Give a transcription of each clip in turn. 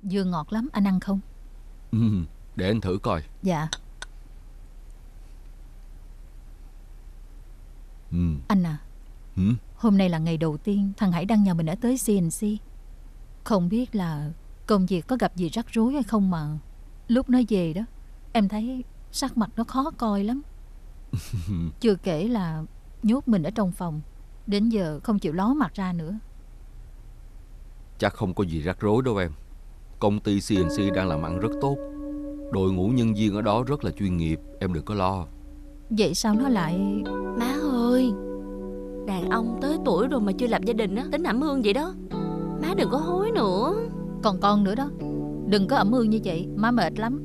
Dưa ngọt lắm, anh ăn không? Để anh thử coi. Dạ. Anh à, hôm nay là ngày đầu tiên thằng Hải Đăng nhà mình đã tới CNC. Không biết là công việc có gặp gì rắc rối hay không mà lúc nó về đó, em thấy sắc mặt nó khó coi lắm. Chưa kể là nhốt mình ở trong phòng, đến giờ không chịu ló mặt ra nữa. Chắc không có gì rắc rối đâu em. Công ty CNC đang làm ăn rất tốt. Đội ngũ nhân viên ở đó rất là chuyên nghiệp. Em đừng có lo. Vậy sao nó lại... Má ơi, đàn ông tới tuổi rồi mà chưa lập gia đình á, tính ẩm hương vậy đó. Má đừng có hối nữa. Còn con nữa đó, đừng có ẩm hương như vậy, má mệt lắm.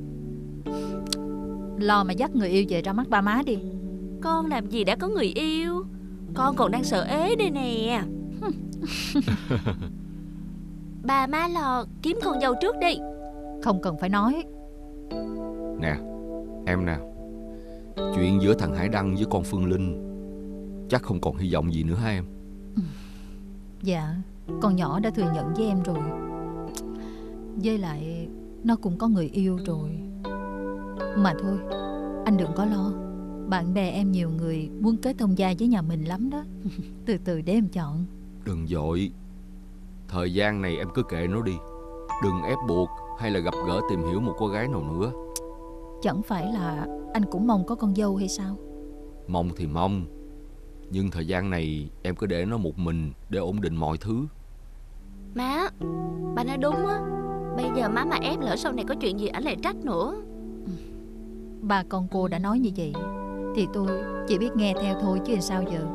Lo mà dắt người yêu về ra mắt ba má đi. Con làm gì đã có người yêu, con còn đang sợ ế đây nè. Ba má lo kiếm con dâu trước đi. Không cần phải nói. Nè, em nè, chuyện giữa thằng Hải Đăng với con Phương Linh chắc không còn hy vọng gì nữa hả em? Dạ, con nhỏ đã thừa nhận với em rồi. Với lại nó cũng có người yêu rồi. Mà thôi, anh đừng có lo. Bạn bè em nhiều người muốn kết thông gia với nhà mình lắm đó. Từ từ để em chọn. Đừng vội. Thời gian này em cứ kệ nó đi. Đừng ép buộc hay là gặp gỡ tìm hiểu một cô gái nào nữa. Chẳng phải là anh cũng mong có con dâu hay sao? Mong thì mong, nhưng thời gian này em cứ để nó một mình để ổn định mọi thứ. Má, bà nói đúng á. Bây giờ má mà ép lỡ sau này có chuyện gì ảnh lại trách nữa. Ba con cô đã nói như vậy thì tôi chỉ biết nghe theo thôi chứ sao giờ.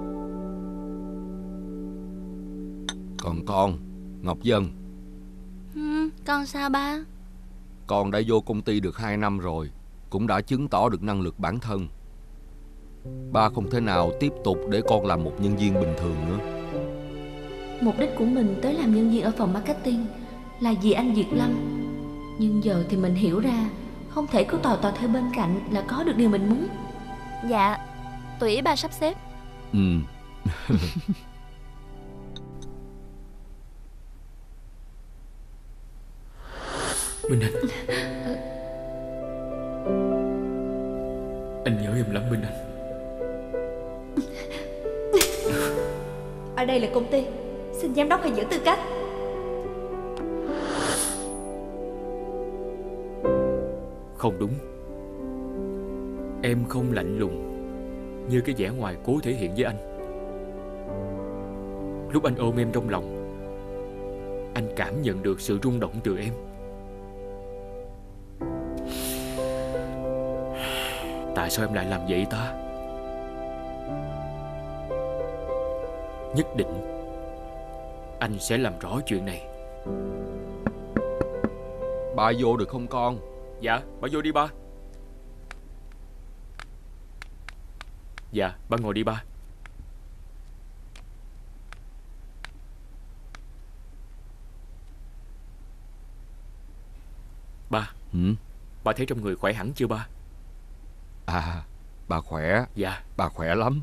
Còn con, Ngọc Dân. Con sao ba? Con đã vô công ty được 2 năm rồi, cũng đã chứng tỏ được năng lực bản thân. Ba không thể nào tiếp tục để con làm một nhân viên bình thường nữa. Mục đích của mình tới làm nhân viên ở phòng marketing là vì anh Diệt Lâm. Nhưng giờ thì mình hiểu ra không thể cứ tò theo bên cạnh là có được điều mình muốn. Dạ, tùy ý ba sắp xếp. Minh Anh, anh nhớ em lắm Minh Anh. Ở đây là công ty, xin giám đốc hãy giữ tư cách. Không đúng. Em không lạnh lùng như cái vẻ ngoài cố thể hiện với anh. Lúc anh ôm em trong lòng, anh cảm nhận được sự rung động từ em. Tại sao em lại làm vậy ta? Nhất định anh sẽ làm rõ chuyện này. Ba vô được không con? Dạ, ba vô đi ba. Dạ, ba ngồi đi ba. Ba, ba thấy trong người khỏe hẳn chưa ba? À, bà khỏe. Dạ. Bà khỏe lắm.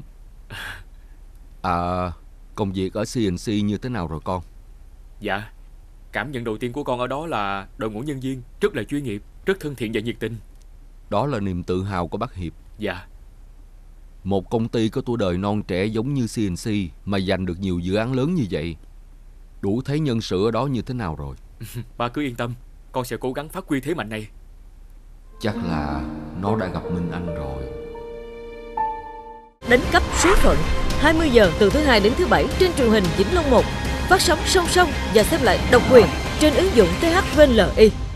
À, công việc ở CNC như thế nào rồi con? Dạ, cảm nhận đầu tiên của con ở đó là đội ngũ nhân viên rất là chuyên nghiệp, rất thân thiện và nhiệt tình. Đó là niềm tự hào của bác Hiệp. Dạ. Một công ty có tuổi đời non trẻ giống như CNC mà giành được nhiều dự án lớn như vậy, đủ thấy nhân sự ở đó như thế nào rồi. Ba cứ yên tâm, con sẽ cố gắng phát huy thế mạnh này. Chắc là nó đã gặp Minh Anh rồi. Đánh cắp số phận 20 giờ từ thứ Hai đến thứ Bảy trên truyền hình Vĩnh Long 1, phát sóng song song và xem lại độc quyền trên ứng dụng THVNLI.